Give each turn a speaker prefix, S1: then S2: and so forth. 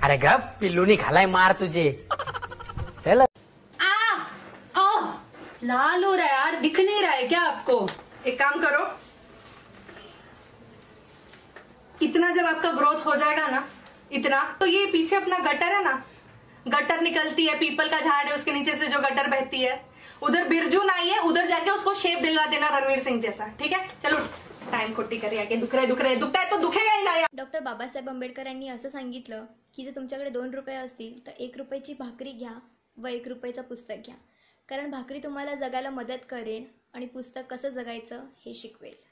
S1: अरे गप, पिल्लूनी खालाय मार तुझे. चल.
S2: लाल हो रहा है यार, दिख नहीं रहा है क्या आपको?
S3: एक काम करो, इतना जब आपका ग्रोथ हो जाएगा ना, इतना, तो ये पीछे अपना गटर है ना, गटर निकलती है, पीपल का झाड़ है, उसके नीचे से जो गटर बहती है, उधर बिरजू नाई है, उधर जाके उसको शेप दिलवा देना रणवीर सिंह जैसा. ठीक है, चलो. टाइम खोटी करी आगे. दुखता है तो दुखेगा ही ना यार.
S4: डॉक्टर बाबासाहेब आंबेडकरांनी असं सांगितलं की जर तुमच्याकडे 2 रुपये असतील तर 1 रुपयाची भाकरी घ्या व 1 रुपयाचं पुस्तक घ्या, कारण भाकरी तुम्हाला जगायला मदत करेल आणि पुस्तक कसं जगायचं हे शिकवेल.